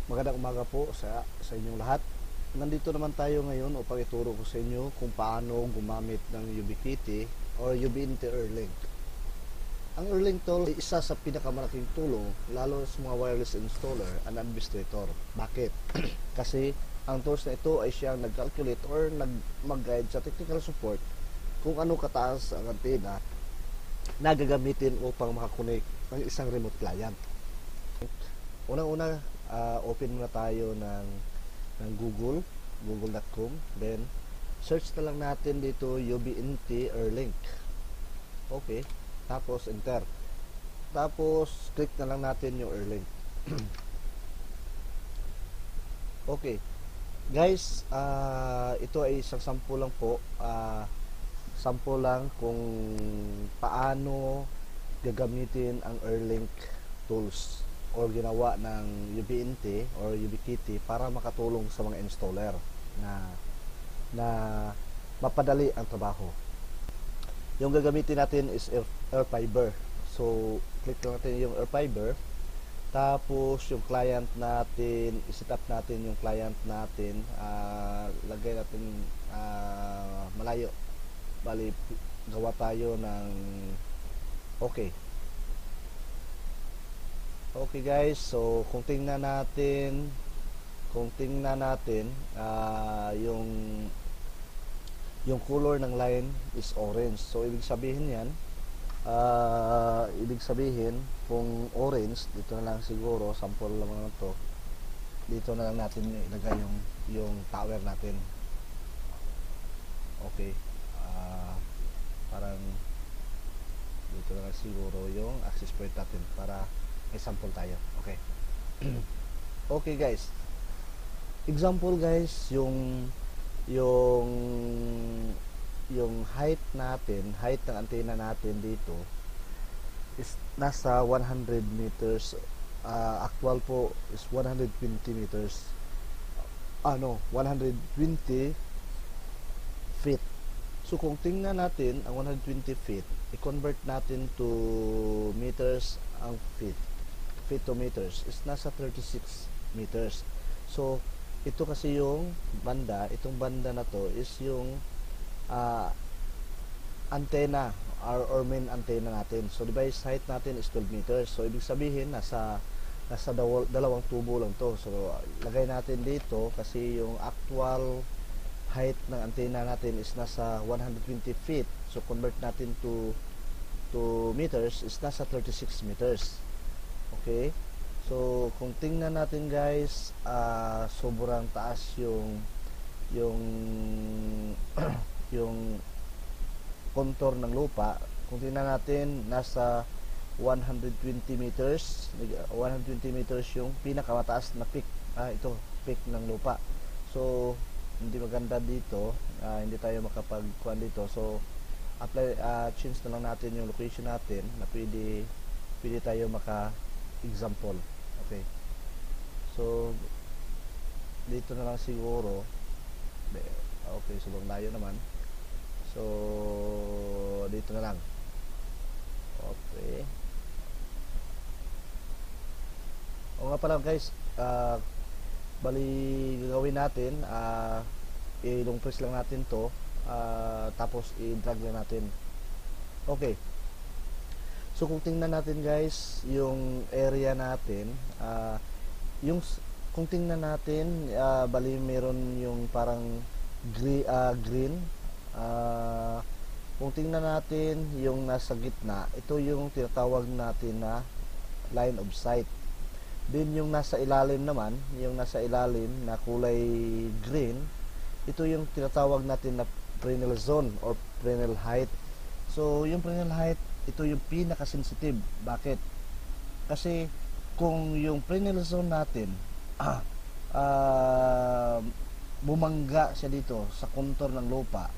Magandang umaga po sa inyong lahat. Nandito naman tayo ngayon upang ituro ko sa inyo kung paano gumamit ng Ubiquiti or Ubinti Airlink. Ang Airlink tool ay isa sa pinakamalaking tulong lalo sa mga wireless installer and administrator. Bakit? Kasi ang tools na ito ay siyang nag-calculate or mag-guide sa technical support kung ano kataas ang antena na gagamitin upang makakonect ng isang remote client. Unang-una, open muna tayo ng google.com, then search na lang natin dito Ubinti Airlink. Okay, tapos enter, tapos click na lang natin yung Airlink. Okay guys, ito ay isang sample lang po, sample lang kung paano gagamitin ang Airlink tools or ginawa ng Ubinti or Ubiquiti para makatulong sa mga installer na mapadali ang trabaho. Yung gagamitin natin is air fiber. So, click lang natin yung air fiber. Tapos, yung client natin, iset up natin yung client natin. Lagay natin malayo. Bali, gawa tayo ng okay. Okay guys, so kung tingnan natin yung color ng line is orange. So ibig sabihin yan, kung orange, dito na lang siguro, sample lang to. Dito na lang natin ilagay yung tower natin. Okay. Parang dito na lang siguro yung access point natin para may sample tayo. Okay. Okay guys, example guys, yung height ng antena natin dito is nasa 100 meters. Actual po is 120 meters, 120 feet. So kung tingnan natin ang 120 feet, i-convert natin to meters, ang feet to meters is nasa 36 meters. So ito kasi yung banda, itong banda na to is yung antenna or main antenna natin. So device height natin is 12 meters. So ibig sabihin nasa dalawang tubo lang to. So lagay natin dito kasi yung actual height ng antenna natin is nasa 120 feet. So convert natin to meters is nasa 36 meters. Okay, so kung tingnan natin guys, sobrang taas yung yung contour ng lupa. Kung tingnan natin, nasa 120 meters yung pinakamataas na peak. Ito, peak ng lupa. So hindi maganda dito, hindi tayo makapagkuhan dito. So apply, change na lang natin yung location natin na pwede tayo example. Okay, so dito na lang siguro. Okay, sobrang layo naman, so dito na lang. Okay, o nga pala guys, bali gagawin natin, i-long press lang natin to, tapos i-drag lang natin. Okay, so kung tingnan natin guys, yung area natin, kung tingnan natin, bali meron yung parang green. Kung tingnan natin yung nasa gitna, ito yung tinatawag natin na line of sight. Then yung nasa ilalim naman, yung nasa ilalim na kulay green, ito yung tinatawag natin na fresnel zone or fresnel height. So yung fresnel height, ito yung pinaka-sensitive. Bakit? Kasi kung yung fresnel zone natin bumangga siya dito sa contour ng lupa,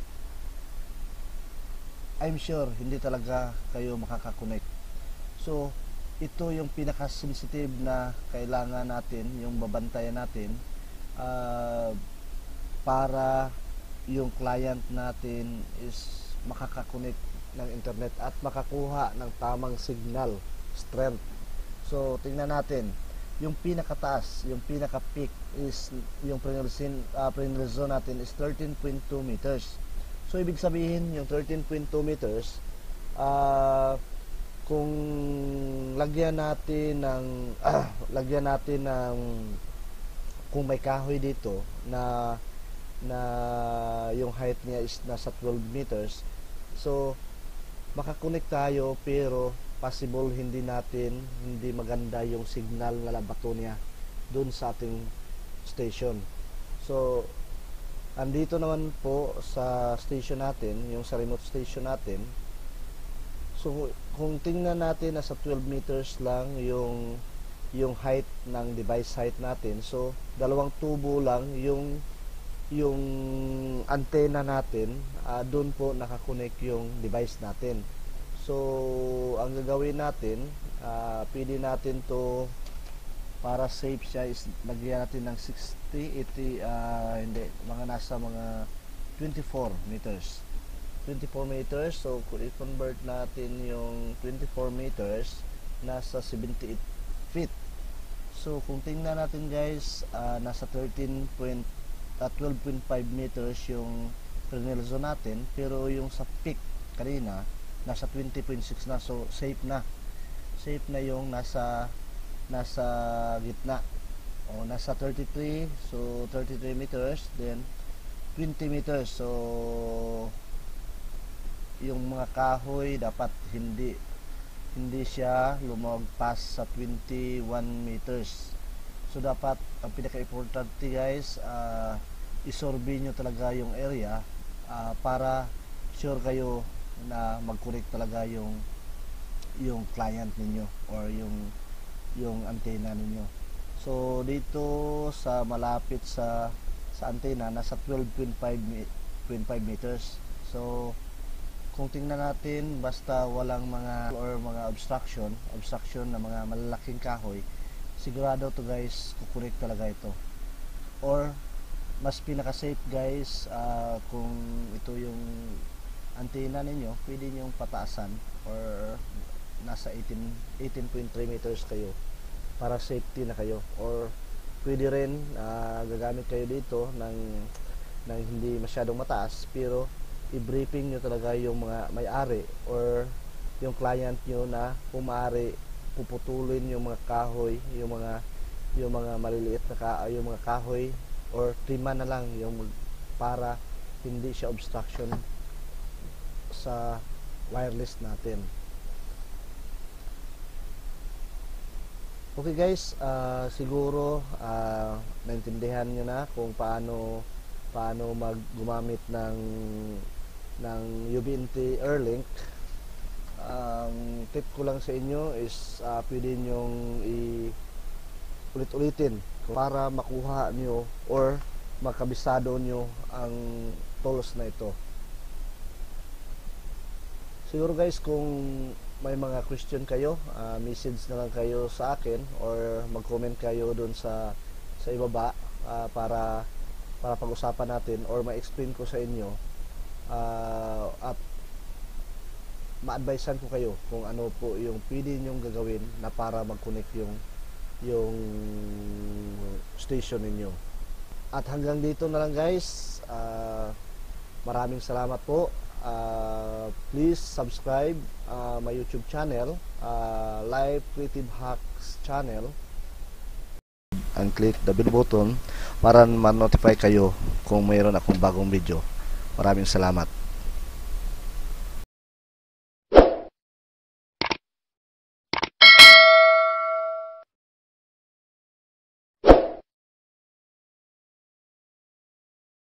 I'm sure hindi talaga kayo makakakonect. So ito yung pinaka-sensitive na kailangan natin, yung babantayan natin, para yung client natin is makakakonect ng internet at makakuha ng tamang signal strength. So tingnan natin, yung pinakataas, yung pinaka-peak is yung perennial zone natin is 13.2 meters. So ibig sabihin yung 13.2 meters, kung lagyan natin ng kung may kahoy dito na yung height niya is nasa 12 meters, so makakonect tayo, pero possible hindi maganda yung signal na labato niya dun sa ating station. So andito naman po sa station natin, yung sa remote station natin. So kung tingnan natin, nasa 12 meters lang yung height ng device height natin. So dalawang tubo lang yung antenna natin, doon po nakakonect yung device natin. So ang gagawin natin, pwede natin to, para safe siya, is lagyan natin ng 60, 80, hindi, nasa mga 24 meters. 24 meters, so kung i-convert natin yung 24 meters, nasa 78 feet. So kung tingnan natin guys, nasa 12.5 meters yung perennial zone natin, pero yung sa peak kanina nasa 20.6 na, so safe na yung nasa gitna, o nasa 33, so 33 meters, then 20 meters. So yung mga kahoy dapat hindi siya lumagpas sa 21 meters. So dapat ang pinaka-importante guys, isurvey nyo talaga yung area, para sure kayo na mag-correct talaga yung client ninyo or yung antenna ninyo. So dito sa malapit sa antenna, nasa 12.5 meters. So kung tingnan natin, basta walang mga obstruction na mga malalaking kahoy, sigurado to guys, kukorek talaga ito. Or mas pinaka-safe guys, kung ito yung antenna ninyo, pwede nyong pataasan or nasa 18.3 meters kayo para safety na kayo. Or pwede rin gagamit kayo dito ng hindi masyadong mataas, pero i-briefing nyo talaga yung mga may-ari or yung client nyo na kung maaari puputulin yung mga kahoy, yung mga maliliit na yung mga kahoy, or trima na lang yung para hindi siya obstruction sa wireless natin. Okay guys, siguro naintindihan nyo na kung paano gumamit ng UBNT Airlink. Tip ko lang sa inyo is pwede nyong ulit-ulitin para makuha nyo or makabisado nyo ang tools na ito. Siguro guys, kung may mga question kayo, message na lang kayo sa akin or mag-comment kayo dun sa ibaba, para pag-usapan natin or ma-explain ko sa inyo, at ma-advisean ko kayo kung ano po yung pwede nyong gagawin na para mag-connect yung station ninyo. At hanggang dito na lang guys, maraming salamat po. Please subscribe my YouTube channel, Live Creative Hacks channel, and click the bell button para ma-notify kayo kung mayroon akong bagong video. Maraming salamat.